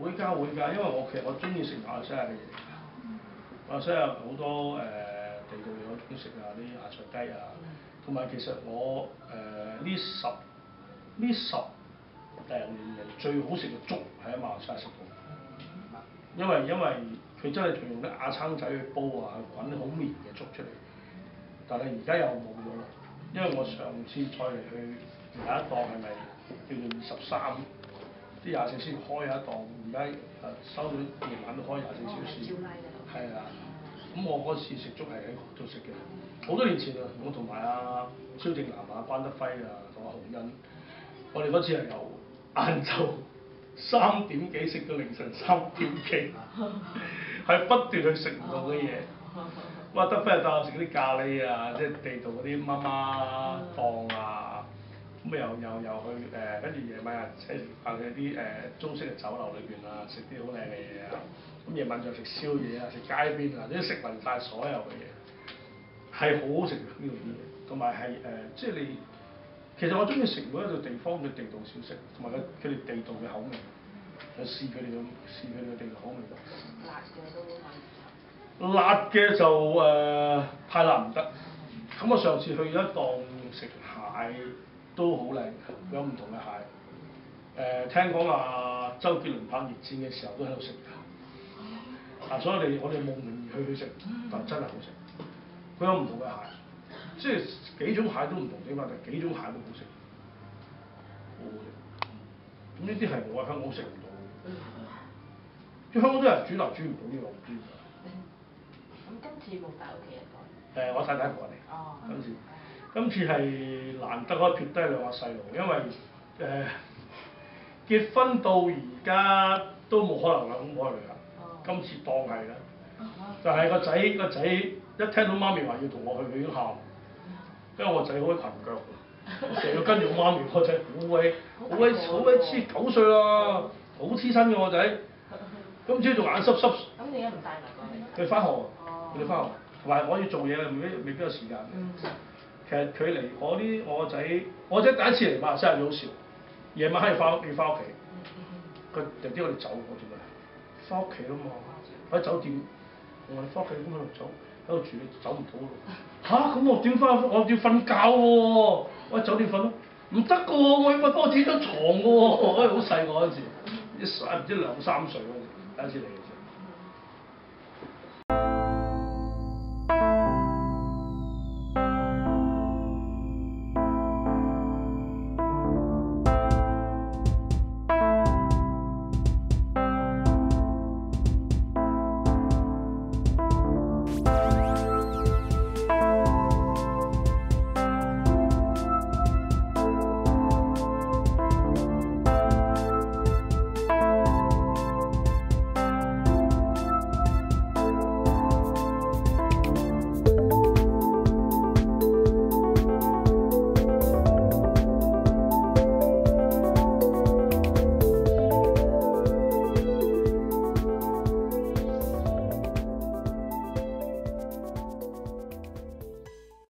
會㗎，因為其實我中意食馬來西亞嘅嘢。馬來西亞好多地道嘢我中意食啊，啲芽菜雞啊，同埋其實我呢十零年嚟最好食嘅粥係喺馬來西亞食到。因為佢真係仲用啲瓦撐仔去煲啊，滾啲好綿嘅粥出嚟。但係而家又冇咗啦，因為我上次再嚟去有一檔係咪叫做23，啲24小時開一檔，而家收到夜晚都開24小時。係啊，咁我嗰次食粥係喺嗰度食嘅，好多年前啊，我同埋阿蕭正南啊、關德輝啊同阿洪欣，我哋嗰次係由晏晝3點幾食到凌晨3點幾，係不斷去食唔同嘅嘢。哇！德輝又帶我食嗰啲咖喱啊，即係地道嗰啲媽媽檔啊，咁又去跟住夜晚又請食飯去啲中式嘅酒樓裏邊啊，食啲好靚嘅嘢啊，咁夜晚再食宵夜啊，食街邊啊，啲食勻晒所有嘅嘢，係好好食嘅呢度啲嘢，同埋係即係你其實我中意食每一個地方嘅地道小食，同埋佢哋地道嘅口味，去試佢哋嘅地道口味。 辣嘅都可以。 辣嘅就太辣唔得。咁我上次去咗一檔食蟹都好靚，有唔同嘅蟹。聽講話周杰倫拍《熱戰》嘅時候都喺度食㗎。所以我哋慕名而去食，但真係好食。佢有唔同嘅蟹，即係幾種蟹都唔同整法，但幾種蟹都好食，好好食。咁呢啲係我喺香港食唔到嘅。即係香港啲人煮唔到呢個，我唔知。 咁今次冇帶屋企人過？ 我太太過嚟。 哦。 今次係難得可以撇低兩個細路，因為結婚到而家都冇可能啦，咁冇去旅行。今次當係啦，就係個仔一聽到媽咪話要同我去，佢已經喊，因為我仔好鬼裙腳㗎，我成日要跟住我媽咪，我仔好鬼黐9歲啦，好黐身嘅我仔，今朝仲眼濕濕。 咁點解唔帶埋過嚟？ 佢翻學啊，佢哋翻學，同埋我要做嘢，未必有時間。其實佢嚟我仔第一次嚟馬來西亞好笑，夜晚黑要翻屋企。佢弟弟我哋走，我做咩？翻屋企啦嘛，喺酒店。我話你翻屋企咁喺度走，喺度住你走唔到咯。咁我點翻？我要瞓覺喎，我喺酒店瞓咯。唔得㗎喎，我要瞓自己張床㗎喎。好細個嗰陣時，唔知2、3歲嗰陣時，第一次嚟。